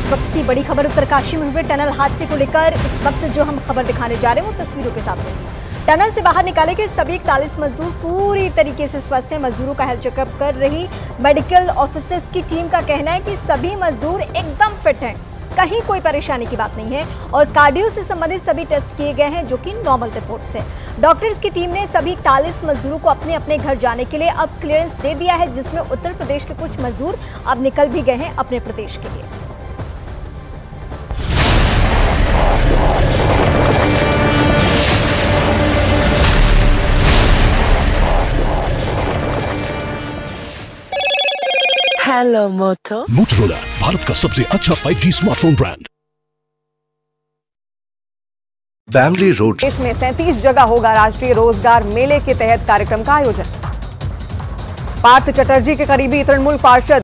इस वक्त की बड़ी खबर उत्तरकाशी में हुए टनल हादसे को लेकर इस वक्त जो हम खबर दिखाने जा रहे हैं वो तस्वीरों के साथ हैं। टनल से बाहर निकाले गए सभी 41 मजदूर पूरी तरीके से स्वस्थ हैं। मजदूरों का हेल्थ चेकअप कर रही मेडिकल ऑफिसर्स की टीम का कहना है कि सभी मजदूर एकदम फिट हैं, कहीं कोई परेशानी की बात नहीं है और कार्डियो से संबंधित सभी टेस्ट किए गए हैं जो कि नॉर्मल रिपोर्ट्स है। डॉक्टर्स की टीम ने सभी 41 मजदूरों को अपने अपने घर जाने के लिए अब क्लियरेंस दे दिया है, जिसमें उत्तर प्रदेश के कुछ मजदूर अब निकल भी गए हैं अपने प्रदेश के लिए। हेलो मोटो। मोटोरोला भारत का सबसे अच्छा 5G smartphone brand. Family road देश में 37 जगह होगा राष्ट्रीय रोजगार मेले के तहत कार्यक्रम का आयोजन। पार्थ चटर्जी के करीबी तृणमूल पार्षद